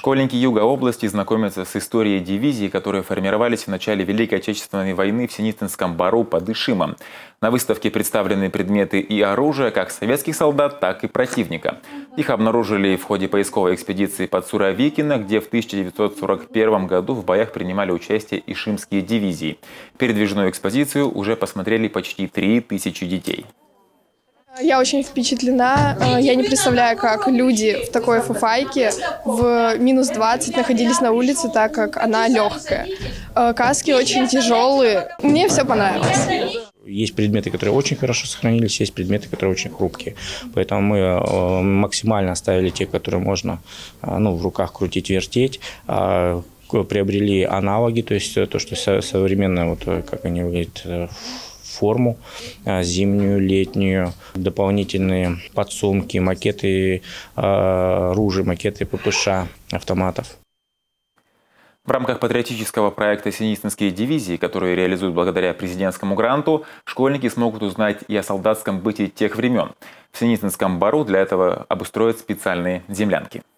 Школьники Юга области знакомятся с историей дивизий, которые формировались в начале Великой Отечественной войны в Синитинском бару под Ишимом. На выставке представлены предметы и оружие как советских солдат, так и противника. Их обнаружили в ходе поисковой экспедиции под Суровикино, где в 1941 году в боях принимали участие ишимские дивизии. Передвижную экспозицию уже посмотрели почти 3000 детей. Я очень впечатлена. Я не представляю, как люди в такой фуфайке в минус 20 находились на улице, так как она легкая. Каски очень тяжелые. Мне все понравилось. Есть предметы, которые очень хорошо сохранились, есть предметы, которые очень хрупкие. Поэтому мы максимально оставили те, которые можно в руках крутить, вертеть. Приобрели аналоги, то есть то, что современное, как они выглядят, форму зимнюю, летнюю, дополнительные подсумки, макеты ружей, макеты ППШ, автоматов. В рамках патриотического проекта «Синитинские дивизии», который реализуют благодаря президентскому гранту, школьники смогут узнать и о солдатском быте тех времен. В Синитинском бару для этого обустроят специальные землянки.